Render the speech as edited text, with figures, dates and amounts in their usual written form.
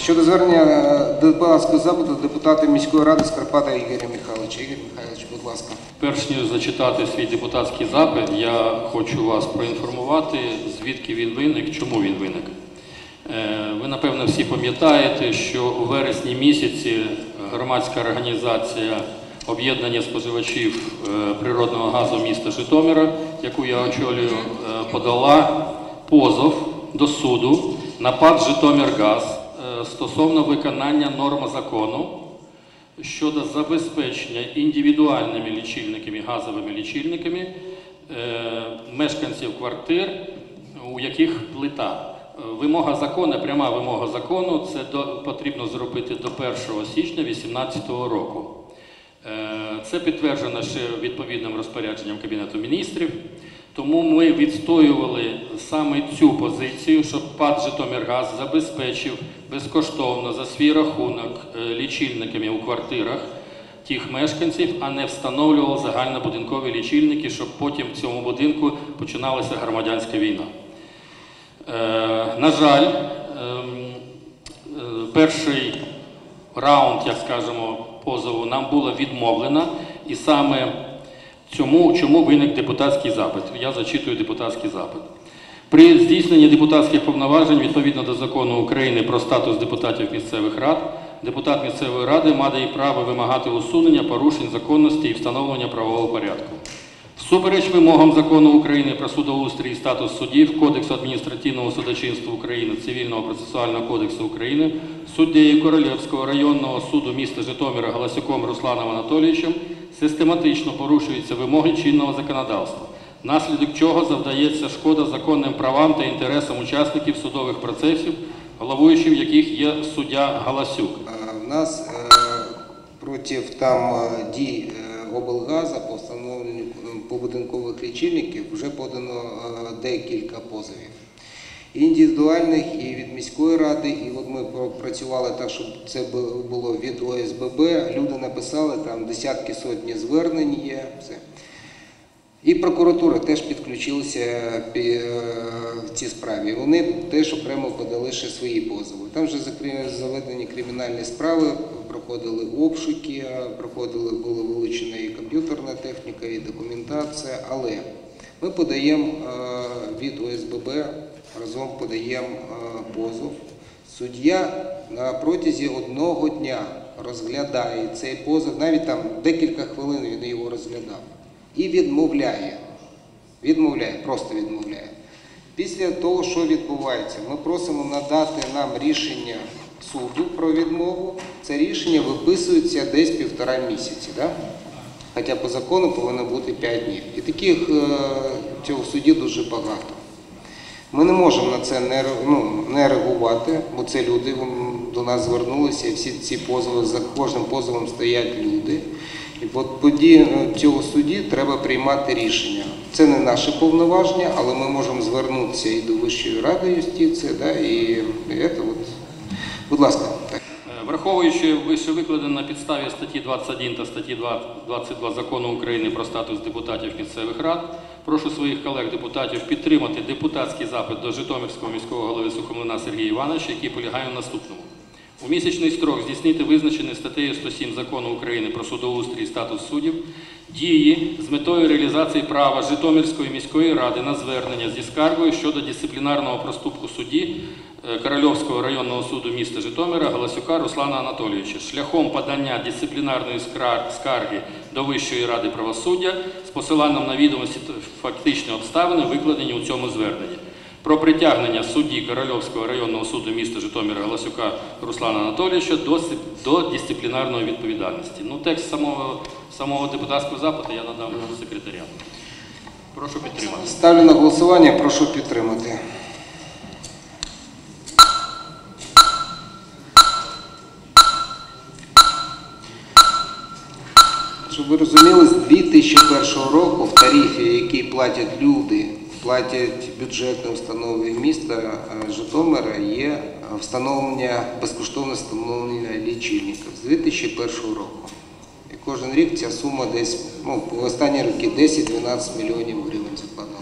Щодо звернення депутатського запиту депутата міської ради Скарпата Ігоря Михайловича. Ігор Михайлович, будь ласка. Перш ніж зачитати свій депутатський запит, я хочу вас проінформувати, звідки він виник, чому він виник. Ви, напевно, всі пам'ятаєте, що у вересні місяці громадська організація об'єднання споживачів природного газу міста Житомира, яку я очолюю, подала позов до суду на ПАТ «Житомиргаз» стосовно виконання норм закону щодо забезпечення індивідуальними лічильниками, газовими лічильниками мешканців квартир, у яких плита. Вимога закону, пряма вимога закону, це потрібно зробити до 1 січня 2018 року. Це підтверджено ще відповідним розпорядженням Кабінету міністрів. Тому ми відстоювали саме цю позицію, щоб ПАТ «Житомиргаз» забезпечив безкоштовно за свій рахунок лічильниками у квартирах тих мешканців, а не встановлював загальнобудинкові лічильники, щоб потім в цьому будинку починалася громадянська війна. На жаль, перший раунд, як скажемо, позову нам було відмовлено, і саме чому виник депутатський запит. Я зачитую депутатський запит. При здійсненні депутатських повноважень відповідно до Закону України про статус депутатів місцевих рад, депутат місцевої ради має право вимагати усунення порушень законності і встановлення правового порядку. Всупереч вимогам Закону України про судоустрій і статус суддів, Кодексу адміністративного судочинства України, Цивільного процесуального кодексу України, суддею Королівського районного суду міста Житомира Галасюком Русланом Анатолійовичем систематично порушуються вимоги чинного законодавства, внаслідок чого завдається шкода законним правам та інтересам учасників судових процесів, головуючим яких є суддя Галасюк. У нас проти дій облгазу по встановленню побудинкових лічильників вже подано декілька позовів. І індивідуальних, і від міської ради, і от ми працювали так, щоб це було від ОСББ, люди написали, там десятки, сотні звернень є, все. І прокуратура теж підключилася в цій справі. Вони теж окремо подали ще свої позови. Там вже заведені кримінальні справи, проходили обшуки, була вилучена і комп'ютерна техніка, і документація, але ми подаємо від ОСББ, разом подаємо позов. Суддя на протязі одного дня розглядає цей позов, навіть там декілька хвилин він його розглядав. І відмовляє, просто відмовляє. Після того, що відбувається, ми просимо надати нам рішення суду про відмову. Це рішення виписується десь 1,5 місяці, да? Хоча по закону повинно бути 5 днів. І таких цього в суді дуже багато. Ми не можемо на це не реагувати, бо це люди до нас звернулися, і всі ці позови, за кожним позовом стоять люди. І по цього суді треба приймати рішення. Це не наше повноваження, але ми можемо звернутися і до Вищої ради юстиції, да, і це от. Будь ласка. Враховуючи вище викладене на підставі статті 21 та статті 22 Закону України про статус депутатів місцевих рад, прошу своїх колег-депутатів підтримати депутатський запит до Житомирського міського голови Сухомлина Сергія Івановича, який полягає в наступному. У місячний строк здійснити визначені статтею 107 Закону України про судоустрій і статус суддів дії з метою реалізації права Житомирської міської ради на звернення зі скаргою щодо дисциплінарного проступку судді Корольовського районного суду міста Житомира Галасюка Руслана Анатолійовича шляхом подання дисциплінарної скарги до Вищої ради правосуддя з посиланням на відомості фактичні обставини, викладені у цьому зверненні. Про притягнення судді Корольовського районного суду міста Житомира Галасюка Руслана Анатолійовича до дисциплінарної відповідальності. Текст самого депутатського запиту я надам секретаріату. Прошу підтримати. Ставлю на голосування, прошу підтримати. Щоб ви розуміли, з 2001 року в тарифі, який платять люди, платять бюджетні установи міста Житомира, є безкоштовне встановлення лічильників з 2001 року. І кожен рік ця сума десь, в останні роки 10-12 мільйонів гривень закладає.